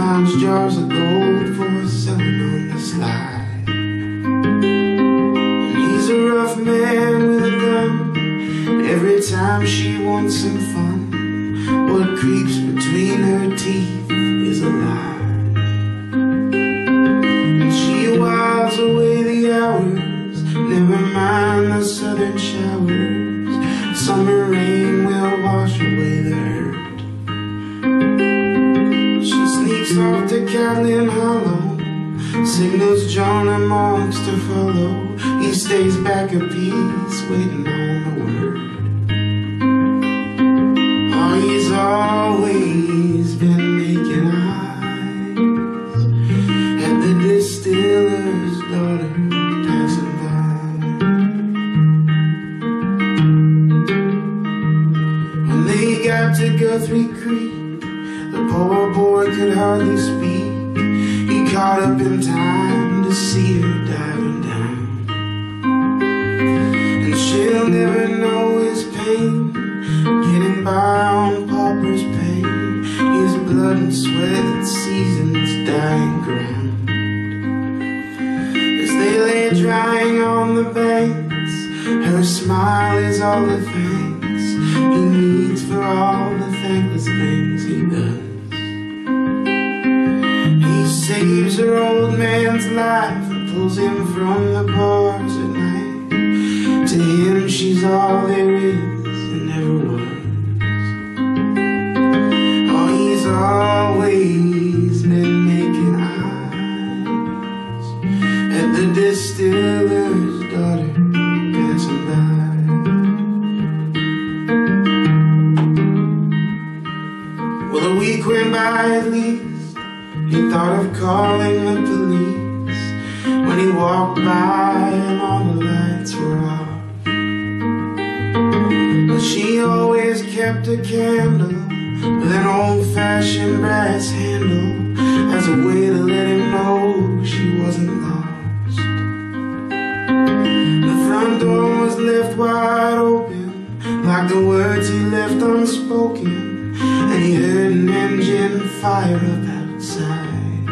finds jars of gold for selling on the slide. And he's a rough man with a gun. Every time she wants some fun, what creeps between her teeth is a lie. And she whiles away the hours, never mind the southern showers. Summer rain will wash away the hurt. She sneaks off to Catlin Hollow, signals Jonah Marks to follow. He stays back a piece, waiting on the word. Oh, he's always been making eyes at the distiller's daughter passing by. When they got to Guthrie Creek, the poor boy could hardly speak. He caught up in time to see her diving down. And she'll never know his pain, getting by on pauper's pay. His blood and sweat seasons dying ground. As they lay drying on the banks, her smile is all the thanks he needs for all the thankless things he does. He saves her old man's life and pulls him from the bars at night. To him she's all there is and never was. Oh, he's always been making eyes at the distiller's daughter passing by. Well, a week went by at least. He thought of calling the police when he walked by and all the lights were off. But she always kept a candle with an old-fashioned brass handle as a way to let him know she wasn't lost. The front door was left wide open, like the words he left unspoken, and he heard an engine fire up outside.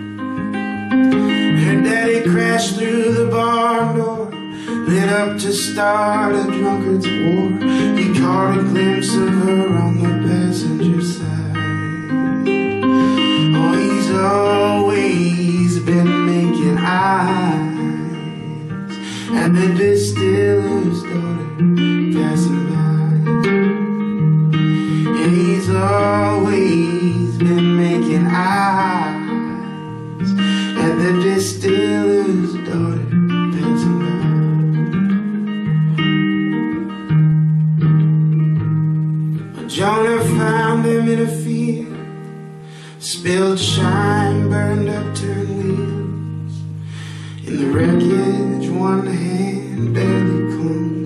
Her daddy crashed through the barn door, lit up to start a drunkard's war. He caught a glimpse of her on the passenger side. Oh, he's always been making eyes at the distiller's daughter passing by. And he's always been making eyes at the distiller's daughter passing by. Jonah found them in a field, spilled shine, burned upturned wheels. In the wreckage, one hand barely clung